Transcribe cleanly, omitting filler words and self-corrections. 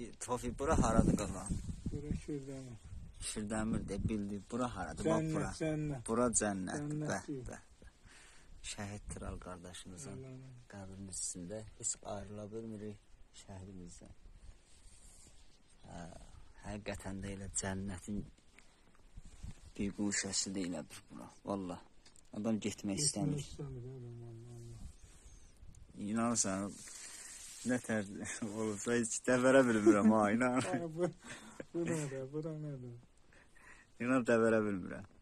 Tofiq, bura haradır qalan? Bura Kürdəmir. Kürdəmir de bildi. Bura haradır? Bax bura. Cənnət. Bura cənnətdir. Cənnət. Bəh. Şəhid kral qardaşımızın qəbrinin üstündə heç ayrıla bilmirik şəhidimizdən. Həqiqətən də elə cənnətin bir quşəsi də elə bir bura. Vallahi adam getmək istəmir. İnanırsan, nə tər olursa heç dəvərə bilmirəm ha, inan. Bu nədir, bura nədir? İnan dəvərə bilmirəm.